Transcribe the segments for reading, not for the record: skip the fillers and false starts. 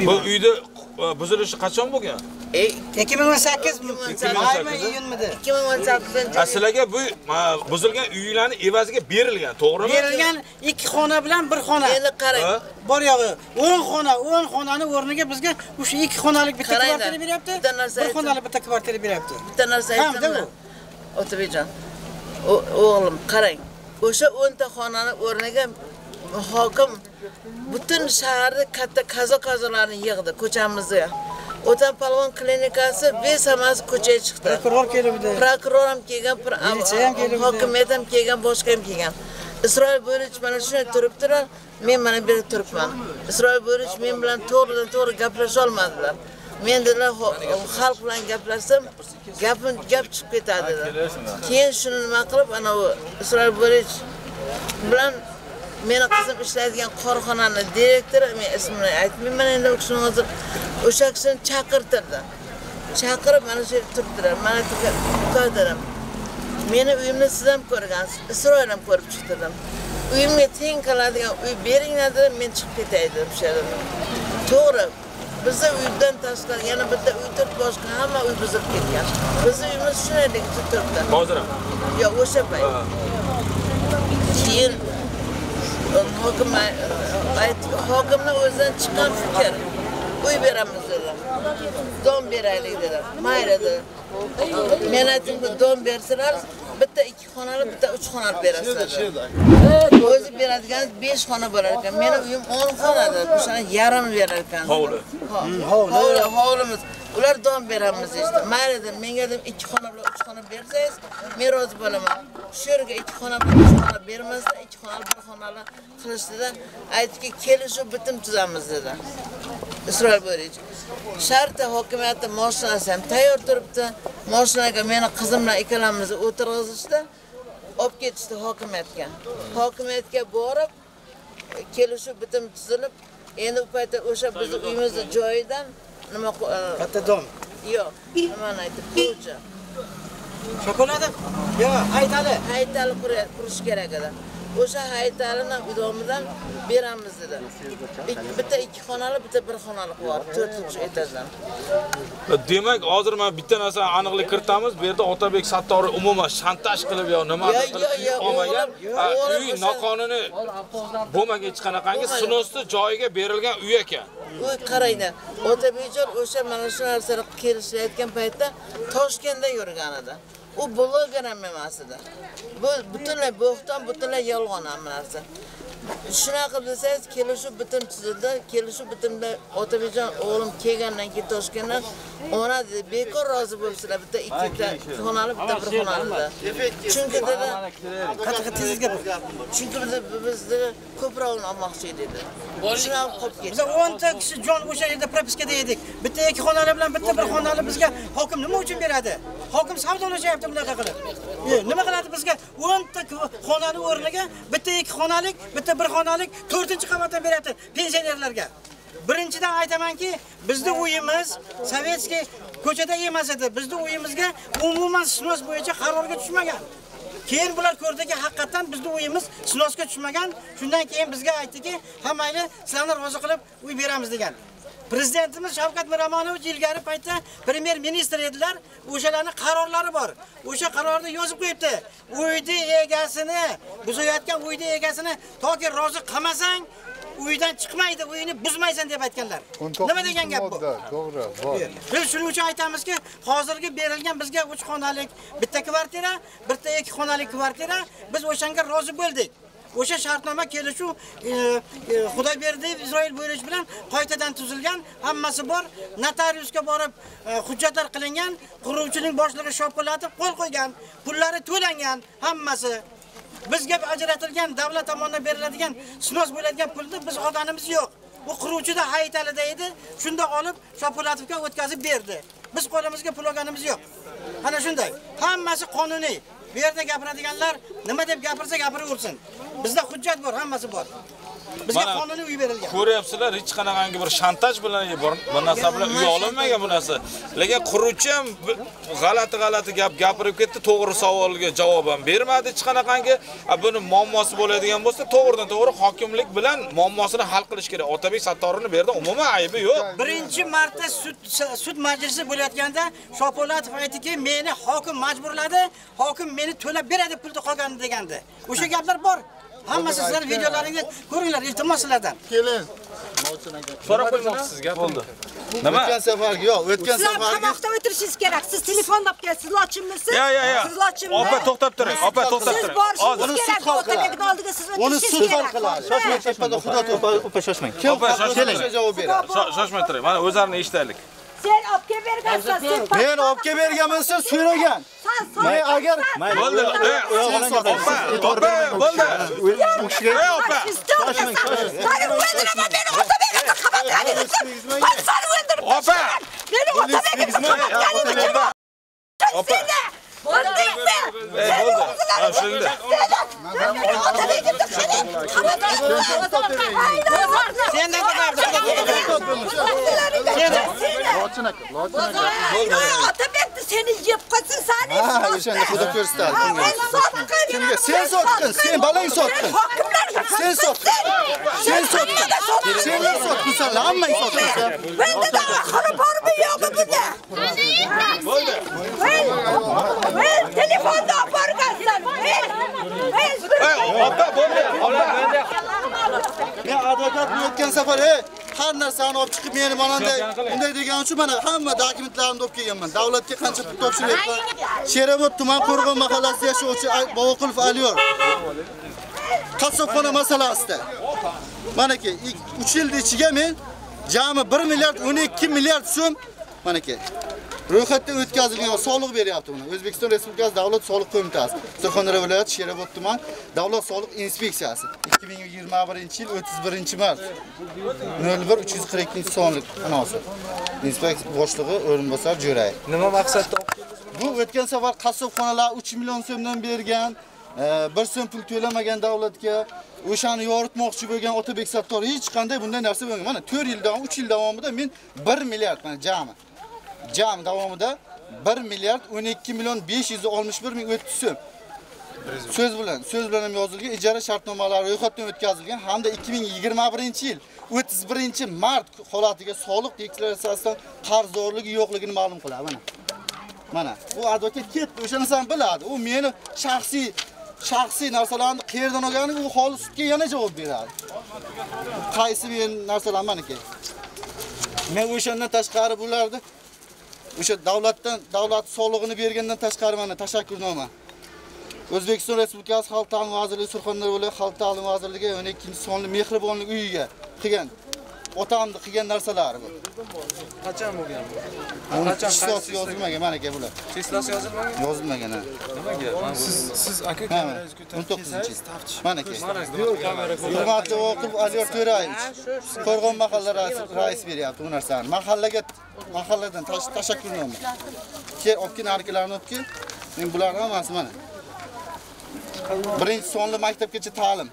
Bu uyda buzilishi qachon bo'lgan? 2018 maymi iyunmidi? 2018. Sizlarga bu buzilgan uylarning evaziga berilgan, to'g'rimi? Berilgan 2 xona bilan 1 xona. Endi qarang. Bor yo'g'i 10 xonani o'rniga bizga o'sha 2 xonalik bitta kvartira beryapti. 1 xonalik bitta kvartira beryapti. Bitta narsa aytdim. O'tirjon. O'g'lim, qarang. O'sha 10 ta xonani o'rniga hokim butun shaharni katta qazo-qazolarni yig'di ko'chamizga. O'tan Palvon klinikasi besamasi ko'chaga chiqdi. Prokuror kelibdi. Prokuror ham kelgan, hokimiyat ham kelgan, boshqa ham kelgan. Isroil Bo'rich mana shunday turibdilar, men mana bu yerda turibman. Isroil Bo'rich men bilan to'g'ridan-to'g'ri gaplasha olmadilar. Men dedilar, xalq bilan gaplashsam, gap chiqib ketadi dedilar. Keyin shuni nima qilib, ana u Isroil Bo'rich bilan meni qizim ishlaydigan korxonaning direktori, men ismini aytmayman endi, o'shani hozir o'sha kishini chaqirtirdi. Chaqirib mana shu yerda turibdilar. Mana ukadim. Meni uyimni siz ham ko'rgansiz, Isroil ham ko'rib chiqdim. Uyimga teng keladigan uy beringlar dedim, men chiqib ketay dedim o'sha yerdan. To'g'ri. Bizda uydan tashqari yana bitta uy turib, boshqa hamma uy buzilib ketgan. Bizning uyimiz shunaylikcha turibdi. Hozir ham? Yo'q, o'sha payt. Keyin hokimning o'zidan chiqqan fikr. Uy beramiz dedilar. Dom beraylik dedilar. Mayli dedi. Men aytdim, dom bersalar, bitta 2 xonali, bitta 3 xonali berasizlar. O'zi beradigan 5 xona bo'lar ekan. Meni uyim 10 xona dedi. O'shani yarim berar ekan. Hovli. Hovlimiz. Ular dom beramiz deydi. Mayli dedim, menga dedim 2 xona bilan 3 xona bersangiz, men rozi bo'laman. Shu yerga 2 xona bilan 3 xona bermasdan 2 xonali 1 xonali qilishdi-da, aytdiki, kelishuv bitim tuzamiz dedi. Isroil Bo'rich. Sharta hokimiyatda mashinasi ham tayyor turibdi. Mashinaga meni qizim bilan ikkalamizni o'tirg'izishdi. Olib ketishdi hokimiyatga. Hokimiyatga borib, kelishuv bitim tuzilib, endi u paytda o'sha bizning uyimizning joyidan nima katta dom. Yo'q, nimani aytib, ko'cha. Shokolada? Yo'q, haytali. Haytali qurish kerak edi. O'sha haytalining domidan beramiz dedi. Bitta 2 xonali, bitta 1 xonali bor, 4 etajdan. Demak, hozir men bitta narsani aniqlik kiritamiz. Bu yerda Otabek Sattoriy umuman shantaj qilib yo nimadir qilib olmagan. Uy noqonuniy bo'lmagan hech qanaqangi sunosti joyiga berilgan uy ekan. Uy qaraydi. Otabekjon o'sha mana shu narsalar kelishayotgan paytda Toshkentda yurgan edi. U bloger ham emas edi. Bu butunlay bo'xton, butunlay yolg'on ham narsa. Shunaqa desangiz, kelishuv bitim tuzildi. Kelishuv bitimda Otabekjon o'g'lim kelgandan keyin Toshkentdan ona dedi, bekor rozi bo'lsalar, bitta 2 ta xonali, bitta 1 xonali. Chunki dedi, qanaqa tez gap. chunki bizda ko'proqni olmoqchi dedi. Shunaqa qolib ketdi. Biz 10 ta kishi jon o'sha yerda propiskada edik. Bitta 2 xonali bilan bitta 1 xonali bizga hokim nima uchun beradi? Hokim savdolashyapti bunaqa qilib. Nima qiladi bizga 10 ta xonali o'rniga bitta 2 xonalik, bitta 1 xonalik 4-qavatdan beryapti pensionerlarga. Birinchidan aytamanki, bizning uyimiz sovetskiy ko'chada emas edi. Bizning uyimizga umuman snos bo'yicha qarorga tushmagan. Keyin bular ko'rdiki, haqiqatan bizning uyimiz snosga tushmagan. Shundan keyin bizga aytdiki, hammayni sizlarni rozi qilib uy beramiz degan. Prezidentimiz Shavkat Miromonovich ilgari paytda premyer ministr edilar. O'shalarning qarorlari bor. O'sha qarorda yozib qo'yibdi. Uyni egasini, buzayotgan uyni egasini toki rozi qilmasang, uydan chiqmaydi, uyini buzmaysan deb aytganlar. Nima degan gap bu? To'g'ri, bor. Biz shuning uchun aytamizki, hozirgi berilgan bizga 3 xonalik bitta kvartira, bitta 2 xonalik kvartira, biz o'shanga rozi bo'ldik. O'sha shartnoma kelishuv Xudoyberdiyev Isroil Bo'rich bilan qaytadan tuzilgan, hammasi bor. Notariusga borib hujjatlar qilingan, quruvchining boshlig'i shopillatib qo'l qo'ygan, pullari to'langan, hammasi. Bizga ajratilgan davlat tomonidan beriladigan snos bo'ladigan pulni biz olganimiz yo'q. Bu quruvchida haytalida edi, shunda olib Shopulatovga o'tkazib berdi. Biz qo'limizga pul olganimiz yo'q. Ana shunday. Hammasi qonuniy. Bu yerda gapiradiganlar nima deb gapirsa gapiraversin. Bizda hujjat bor, hammasi bor. Bizga qonuniy uy berilgan. Ko'ryapsizlar, hech qanaqangi bir shantaj bilan bu narsa bilan uy olinmagan bu narsa. Lekin quruvchi ham g'alati gap gapirib ketdi, to'g'ri savolga javob ham bermadi. Hech qanaqangi buni muammosi bo'ladigan bo'lsa, to'g'ridan-to'g'ri hokimlik bilan muammosini hal qilish kerak. Otabek Sattorovni bu yerda umuman aybi yo'q. Birinchi marta sud majlisi bo'layotganda Shopolatov aytdiki, meni hokim majburladi, hokim meni to'lab beradi pulni qolganini degandi. O'sha gaplar bor. Hammasi sizlar videolaringizni ko'ringlar, iltimos sizlardan. Keling. So'rab qo'ymoqchi sizga bo'ldi. Nima? O'tgan safarga yo'q, o'tgan safarga. Siz qamoqda o'tirishingiz kerak. Siz telefon olib kelsiz, lochinmisiz? Siz lochinmi? Opa, to'xtab turing. Opa, to'xtab turing. Uni sud hal qiladi. Oldiga siz Uni o'tirishingiz sud hal kerak. qiladi. Shoshmang, tepada xudo opa shoshmang. Opa, shoshmang. Javob beradi. Shoshmay turing. Mana o'zlarini eshitaylik. Sen olib kelib bergansan, sen. Men olib kelib berganman, sen so'ragan. Men agar Bo'ldi. Opa, bo'ldi. u kishiga Opa. Seni o'ldirma, meni Otabekga xabar beradi. Seni o'ldirib. Opa. Meni Otabekga Opa. Bo'ldingmi? Bo'ldi. Ha, shunda. Sendan Otabekni seni yeb qo'ysin, seni. ha, o'shanda xudo ko'rsatadi. Kimga? Sen sotdin, sen balang sotdin. Sen sotdin. Sen sotdin. Sen sotdin, sen hammang sotdin. Bunda da axiri bormi yo'qmi bunda? Bo'ldi. Men telefonda olib borgansan. Opa, bo'ldi. Men advokatni o'tgan safar, har narsani olib chiqib meni mana bunday degan uchun mana hamma dokumentlarimni olib kelganman. Davlatga qancha pul topshiryapman. Sherobod tuman Qo'rg'on mahallasida yashovchi Boboqulov Aliyor. Qassobxona masalasida. Mana-ki 3 yil ichiga men jami 1 milliard 12 milliard so'm mana-ki ro'yxatdan o'tkazilgan soliq beryapti buni. O'zbekiston Respublikasi Davlat soliq qo'mitasi, Surxondaryo viloyati Sherobod tuman Davlat soliq inspeksiyasi 2021-yil 31-mart 01-342 sonli anosi. Inspeksiya boshlig'i o'rinbosar Jo'rayev. Nima maqsadda? Bu o'tgan safar qassobxonalar 3 million so'mdan bergan, 1 so'm pul to'lamagan davlatga, o'shani yoritmoqchi bo'lgan Otabek Sattorov hech qanday bunday narsa bo'lmagan. Mana 4 yil davom, 3 yil davomida men 1 milliard mana jami davomida 1 milliard 12 million 561 ming 400 so'm. So'z bilan ham yozilgan ijara shartnomalari ro'yxatdan o'tkazilgan hamda 2021-yil 31-mart holatiga soliq deklaratsiyasidan qarzdorligi yo'qligini ma'lum qiladi. Mana bu advokat ketdi, o'sha narsani biladi. U meni shaxsiy narsalarni qayerdan olganini u holi sudga yana javob beradi. Qaysi men narsalar meniki. Men o'shandan tashqari bularni o'sha davlat solig'ini bergandan tashqari mana tashakkurnoma. O'zbekiston Respublikasi Xalq ta'limi vazirligi Surxondaryo viloyati Xalq ta'limi vazirligi 12-sonli mehribonlik uyiga qilgan otamni qilgan narsalari bu. Qachon bo'lgan bu? Qachon yozilmagan mana-ki bular. Cheslosi yozilmagan? Yozilmagan. Nimaga? Siz aka kamerangizni ko'tarib 19-chi. Mana-ki. kamera Hurmatli Oqilov Aliyor To'rayevich, Qo'rg'on mahalla rais beryapti bu narsani. Mahalladan tashakkurnoma. Olib kel, narkilarni olib kel. Men bularni hammasi mana. Birinchi sonli maktabgacha ta'lim.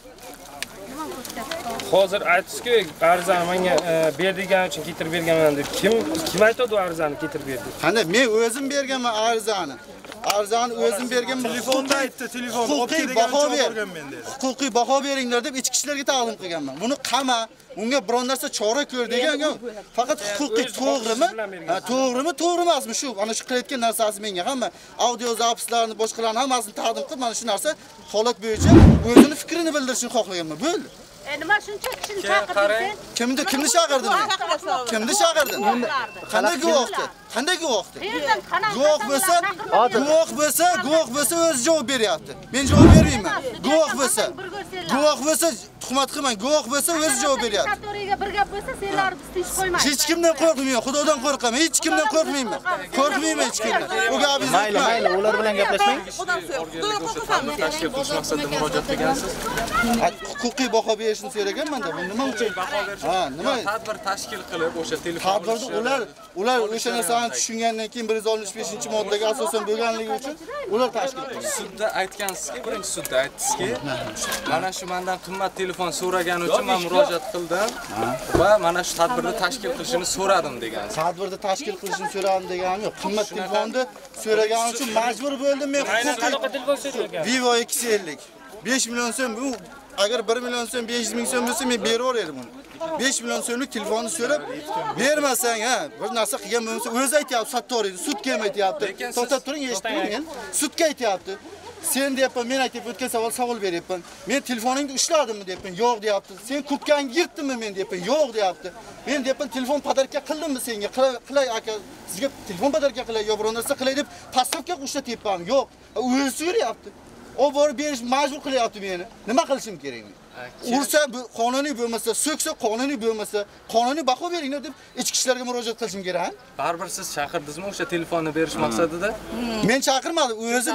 Hozir aytdingiz-ku, arizani menga berdigan uchun keltirib berganman deb. Kim aytadi arizani keltirib berdi? Qanday men o'zim berganman arizani. Arizani o'zim berganman. telefonda aytdi, telefon olib kelgan borgan men dedi. Huquqiy baho beringlar deb ichki ishlarga taqdim qilganman. Buni qama, unga biron narsa chora ko'r degan, faqat huquqiy to'g'rimi? To'g'ri emasmi shu? Ana shu qilayotgan narsasi menga hamma audio zapislarni, boshqalarni hammasini taqdim qilib, mana shu narsa holat bo'yicha o'zini fikrini bildirishni xohlaganman. Bo'ldi. Nima shuncha kishini chaqirding? Kimni chaqirding? Kimni chaqirding? Qanday guvohdi? Qanday guvohdi? Guvoh bo'lsa o'zi javob beryapti. Men javob bermayman. Guvoh bo'lsa tuhmat qilmang. Guvoh bo'lsa o'zi javob beryapti. Sattoriga bir gap bo'lsa, senlar bizni ish qo'ymaydi. Hech kimdan qo'rqmayman, Xudodan qo'rqaman. Hech kimdan qo'rqmayman. Qo'rqmayman hech kimdan. Bu gapingizni Mayli, ular bilan gaplashmang. Tashkil qilish maqsadida murojaat qilgansiz. Huquqiy baho berishni so'raganman-da. Bu nima uchun? Ha, nima? Tadbir tashkil qilib o'sha telefonni Tadbirda ular o'sha narsani ma'noni tushungandan keyin 165-moddaga asosan bo'lganligi uchun ular tashkil qilgan. Sudda aytgansizki, birinchi sudda aytdingizki, mana shu mendan qimmat telefon so'ragani uchun men murojaat qildim va mana shu tadbirni tashkil qilishini so'radim degansiz. Tadbirni tashkil qilishini so'radim deganim yo'q. Qimmat telefonni so'ragani uchun majbur bo'ldim men. Qanaqa telefon so'ragan? Vivo X50. 5 million so'm bu agar 1 million so'm 500 ming so'm bo'lsa men beraverardim uni. 5 million so'mlik telefonni so'rab bermasang, ha, bir narsa qilgan bo'lsa o'zi aytayapti, sattoriydi, sudga ham aytayapti. To'xtab turing, eshitdim men. Sudga aytayapti. Sen deyapman, men aytib o'tgan savol beryapman. Men telefoningni ushladimmi deyapman. Yo'q deyapti. Sen kurtkangni yirtdimmi men deyapman. Yo'q deyapti. Men deyapman, telefon podarka qildimmi senga? Qilay aka, sizga telefon podarka qilay, yo biror narsa qilay deb pasportga ushlatyapman. Yo'q. O'zi so'rayapti. O borib berish majbur qilyapti meni. Nima qilishim kerak men? Ursa bu qonuniy bo'lmasa, so'ksa qonuniy bo'lmasa, qonuniy baho beringlar deb ichki ishlarga murojaat qilishim kerak. Baribir siz chaqirdingizmi o'sha telefonni berish maqsadida? Men chaqirmadim. O'zi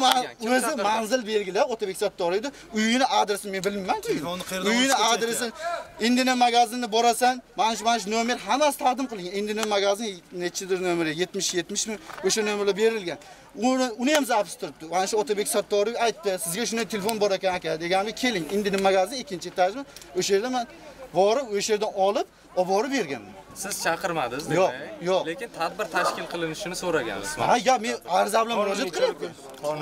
manzil belgilab Otabek Sattoriydi. Uyini adresini men bilmayman-ku. Uyini adresini Indina magazinga borasan, mana shu nomer hammasi taqdim qilingan. Indina magazin nechidir nomeri? 70-70mi? O'sha nomerlar berilgan. Uni ham zapis turibdi. Mana shu Otabek Sattoriy aytdi, sizga shunday telefon bor ekan aka deganmi, keling, Indina magazin 2-etajmi? O'sha yerda men borib, o'sha yerdan olib borib berganman. Siz chaqirmadingiz demak. Yo'q. Lekin tadbir tashkil qilinishini so'ragansizmi? Ha, yo, men arza bilan murojaat qilyapman.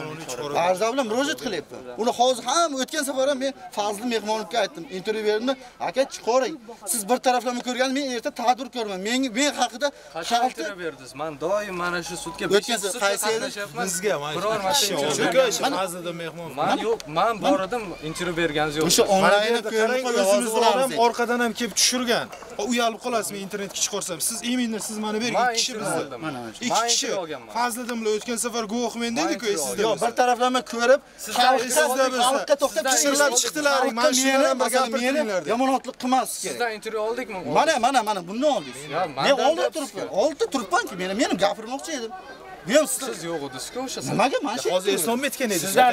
Arza bilan murojaat qilyapman. Uni hozir ham o'tgan safar ham men Fazli Mehmonovga aytdim, intervyu berdim. Aka, chiqoring. Siz bir taraflama ko'rgan, men erta tadbir ko'raman. Men haqida xalta berdingiz. Men doim mana shu sudga o'tgan qaysi bizga biror Fazliddin Mehmonov. Men yo'q, men bor edim, intervyu berganingiz yo'q. O'sha onlayn ko'rib o'zimiz ham orqadan ham kelib tushirgan. Uyalib qolasiz, men internetga chiqarsam. Siz iminni siz mana bergan 2 kishi bizda. 2 kishi. Fazliddin bilan o'tgan safar guvoh men dedi-ku, sizda. Yo'q, bir taraflama ko'rib, xalqqa to'xtab tushirlar chiqdilaring. Mana shulardan bir gapirdilar. Yomonotlik qilmas kerak. Sizdan intervyu oldikmi? Mana bundan oldik. Men oldida turibman. Oldida turibman-ku, men gapirmoqchi edim. Siz yo'q edingiz-ku o'sha. Nimaga mana shu? Hozir eslom etgan edi. Sizlar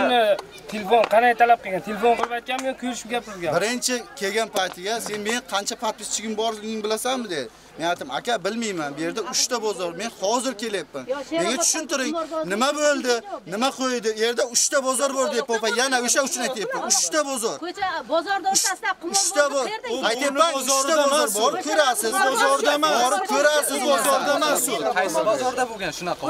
telefon qanday talab qilgan? Telefon qilib aytganmi yo ko'rishib gapirgan? Birinchi kelgan paytiga sen men qancha podpischigim borligingni bilasanmi dedi. Men aytdim, aka bilmayman, bu yerda 3 ta bozor. Men hozir kelyapman. Menga tushuntiring, nima bo'ldi, nima qo'ydi? Yerda 3 ta bozor bor deb popa, yana o'sha uchun aytyapman. 3 ta bozor. Ko'cha bozorda o'rtasida qimor bor. Aytyapman, 3 ta bozor bor. Ko'rasiz, bozorda emas. Borib ko'rasiz, bozorda emas. Qaysi bozorda bo'lgan shunaqa?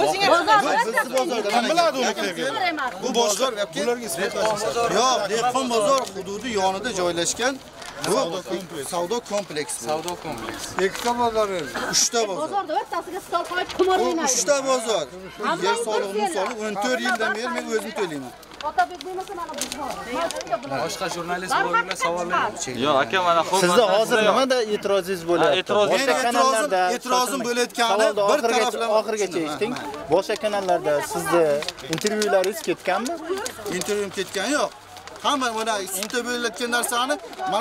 Bozorda. Kim biladi uni? Bu bozor, bularga isbotlashsiz. Yo'q, dehqon bozor hududi yonida joylashgan. Bu savdo kompleksi. Savdo kompleksi. Ikkita bozor edi. 3 ta bozor. Bozorda o'rtasiga stol qo'yib qimor o'ynaydi. 3 ta bozor. Yer solig'ini 14 yildan beri men o'zim to'layman. Otabek bo'lmasa mana biz bor. Boshqa jurnalist borlar savollar. Yo'q, aka, mana xo'p. Sizda hozir nimada e'tirozingiz bo'lyapti? Boshqa kanallarda e'tirozim bo'layotgani bir taraflama oxirigacha eshiting. Boshqa kanallarda sizda intervyularingiz ketganmi? Intervyum ketgan yo'q. Hamma mana sudda bo'layotgan narsani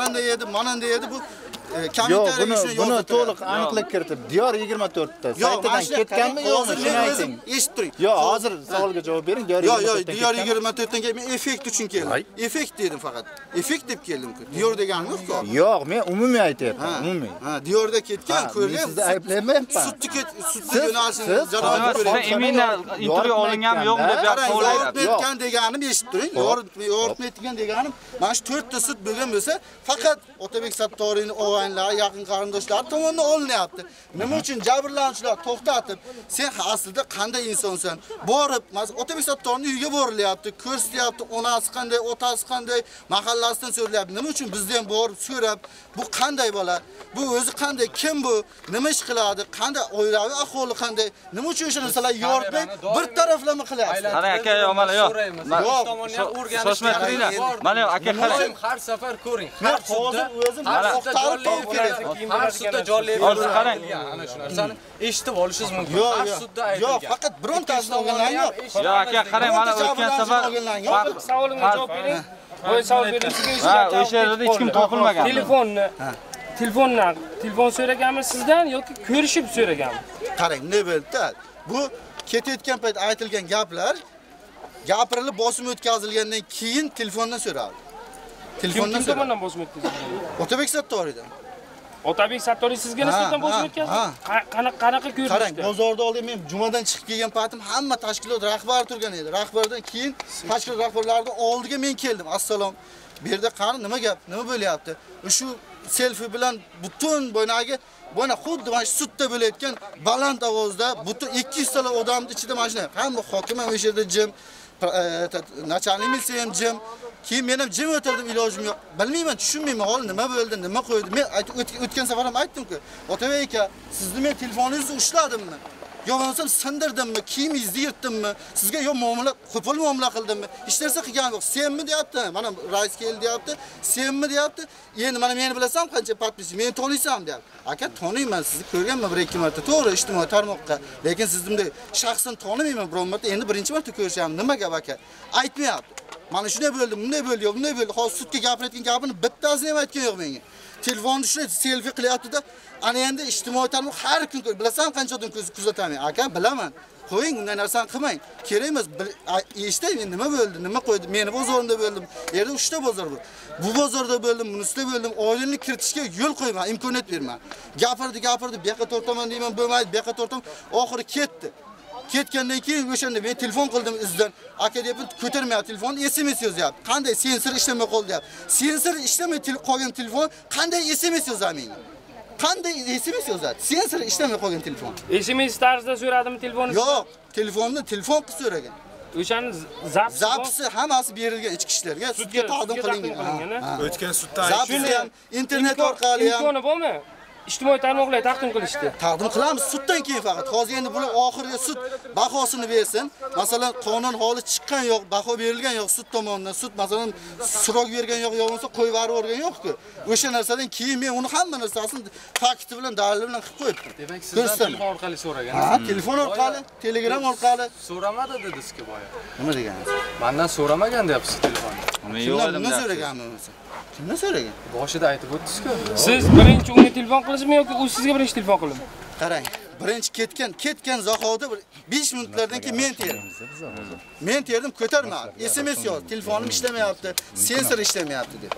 mana edi bu kommentariyaga buni to'liq aniqlik kiritib, Diyor 24 ta saytidan ketganmi yo'qmi shuni ayting. Eshitib turing. Yo'q, hozir savolga javob bering. Diyor 24 yo'q, Diyor 24 dan men effekt uchun keldim. Effekt dedim faqat. Effekt deb keldim-ku. Diyor deganim yo'q-ku. Yo'q, men umumiy aytyapman, umumiy. Ha, Diyorda ketgan, ko'rgan. Sizni ayblayapman. Sudda yo'nalishini janob Sizda imina intervyu olinganmi yo'qmi deb so'rayapti. Yoritmayotgan deganim eshitib turing. Yoritmayotgan deganim mana shu 4 ta sud bo'lgan bo'lsa, faqat Otabek Sattoriyning yaqin qarindoshlar tomonidan olinyapti. Nima uchun jabrlanuvchilar to'xtatib, sen aslida qanday insonsan? Borib, masalan, Otabek Sattoriyning uyiga borilyapti, ko'rsatyapti, onasi qanday, otasi qanday, mahallasidan so'rayapti. Nima uchun bizda ham borib so'rab, bu qanday bola? Bu o'zi qanday, kim bu? Nima ish qiladi? Qanday oilaviy ahvoli qanday? Nima uchun o'sha narsalar yoritmay bir taraflama qilyapsiz? Qara aka, mana yo'q. Shoshmay turinglar. Mana yo'q, aka qarang. Har safar ko'ring. Men hozir o'zim har sudda jonli qarang. Ana shu narsani eshitib olishingiz mumkin. Har sudda aytilgan. Yo'q, faqat birontasini olganlar yo'q. Yo'q, aka qarang, mana o'tgan safar savolimga javob bering. Voy savol bering. O'sha yerda hech kim topilmagan. Telefon so'raganmi sizdan yoki ko'rishib so'raganmi? Qarang, ne bo'ldi? Bu ketayotgan payt aytilgan gaplar gapirilib bosim o'tkazilgandan keyin telefondan so'radi. Telefondan bosim o'tkazilgan. Otabek Sattoriydan. Otabek Sattoriy sizga nisbatan bo'shab o'tkazdi. Qanaqa ko'rinishda? Qarang, bozorda oldim men jumadan chiqib kelgan patim hamma tashkilot rahbari turgan edi. Rahbardan keyin tashkilot rahbarlarining oldiga men keldim. Assalom. Bu yerda qani nima gap? Nima bo'lyapti? Shu selfie bilan butun boynagi bana xuddi mana shu sudda bo'layotgan baland ovozda butun 200 ta odamning ichida mana shunday hamma hokim ham o'sha yerda jim, начальник milsiya ham jim. Keyin men ham jim o'tirdim, ilojim yo'q. Bilmayman, tushunmayman, hol nima bo'ldi, nima qo'ydi. Men o'tgan safar ham aytdim-ku, Otabek aka, sizni men telefoningizni ushladimmi? Yo bo'lmasam sindirdimmi, kiyimingizni yirtdimmi? Sizga yo muomala, qo'pol muomala qildimmi? Hech narsa qilganim yo'q. Senmi deyapti? Mana rais keldi deyapti. Senmi deyapti? Endi mana meni bilasan qancha podpis, meni taniysan deyapti. Aka, taniyman, sizni ko'rganman 1-2 marta, to'g'ri, ijtimoiy tarmoqqa. Lekin sizni shaxsan tanimayman biron marta. Endi birinchi marta ko'rishaman. Nima gap aka? Aytmayapti. Mana shunday bo'ldi, bunday bo'ldi, bunday bo'ldi. Hozir sudga gapirayotgan gapini bittasini ham aytgan yo'q menga. Telefonni shunday selfie qilyapti-da, ana endi ijtimoiy tarmoq har kun bilasan qancha odam kuzataman. Aka, bilaman. Qo'ying, unday narsani qilmang. Kerak emas. Eshitay, men nima bo'ldi, nima qo'ydi? Meni bozorimda bo'ldim. Yerda 3 ta bozor bor. Bu bozorda bo'ldim, bunisida bo'ldim. Oilanlik kiritishga yo'l qo'yma, imkoniyat berma. Gapirdi, bu yoqqa tortaman deyman, bo'lmaydi, bu yoqqa tortam. Oxiri ketdi. Ketgandan keyin o'shanda men telefon qildim izdan. Aka deb ko'tarmayapti telefonni, SMS yozyapti. Qanday sensor ishlamay qoldi deyapti. Sensor ishlamay qolgan telefon qanday SMS yozadi menga? Qanday SMS yozadi? Sensor ishlamay qolgan telefon. SMS tarzida so'radimi telefonni? Yo'q, telefonni telefon qilib so'ragan. O'shani zapsi hammasi berilgan ichki ishlarga, sudga taqdim qilingan. O'tgan sudda zapsi ham internet orqali ham imkoni bormi? Ijtimoiy tarmoqlarga taqdim qilishdi. Taqdim qilamiz suddan keyin faqat. Hozir endi bular oxirgi sud bahosini bersin. Masalan, qonun holi chiqqan yo'q, baho berilgan yo'q sud tomonidan. Sud masalan so'roq bergan yo'q, bo'lmasa qo'yib yuborgan yo'q-ku. O'sha narsadan keyin men uni hamma narsasini fakti bilan, dalili bilan qilib qo'yibdim. Demak, sizdan telefon orqali so'ragan. Ha, telefon orqali, Telegram orqali. So'ramadi dedingiz-ku boya. Nima deganingiz? Mendan so'ramagan deyapsiz telefonni. Nima so'raganmi o'zi? Kimdan so'ragan? Boshida aytib o'tdingiz-ku. Siz birinchi unga telefon qilisizmi yoki u sizga birinchi telefon qildimi? Qarang, birinchi ketgan zahoda 5 minutlardan keyin men terdim. Men terdim, ko'tarma. SMS yoz, telefonim ishlamayapti, sensor ishlamayapti deb.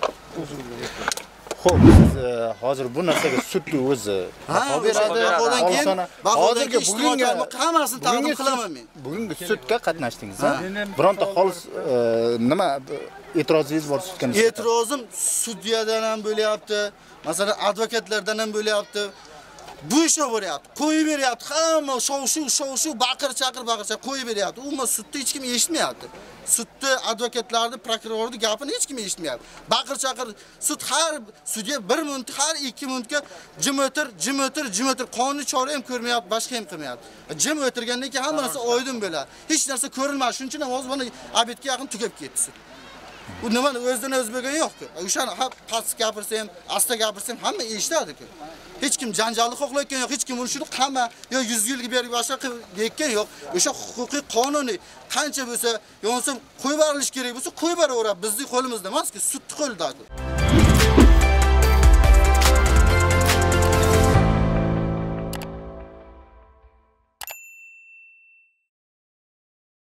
Xo'p, siz hozir bu narsaga sudni o'zi baho beradi. Hozirgi bugungi hammasini taqdim qilaman men. Bugungi sudga qatnashdingiz, ha? Bironta xolis nima e'tirozingiz bor sudga nisbatan? E'tirozim sudyadan ham bo'lyapti, masalan advokatlardan ham bo'lyapti. Bu ish bo'lyapti. Qo'yib beryapti. Hamma shov-shuv, baqir-chaqir qo'yib beryapti. Umuman sudda hech kim eshitmayapti. Sudda advokatlarning, prokurorning gapini hech kim eshitmayapti. Baqir-chaqir sudya 1 minut, har 2 minutga jim o'tir, qonuniy chora ham ko'rmayapti, boshqa ham qilmayapti. Jim o'tirgandan keyin hamma narsa oydin bo'ladi. Hech narsa ko'rilmadi. Shuning uchun ham hozir mana abetga yaqin tugab ketdi. Bu nimani o'zidan o'zi bo'lgan yo'q-ku. O'shani past gapirsa ham, asta gapirsa ham hamma eshitadi-ku. Hech kim janjalni xohlayotgan yo'q, hech kim uni shuni qama yo 100 yilga berib boshqa deyotgan yo'q. O'sha huquqiy qonuniy qancha bo'lsa, yo'nsa qo'yib berilish kerak bo'lsa, qo'yib beraveradi. Bizning qo'limizda emas-ku, sudning qo'lida.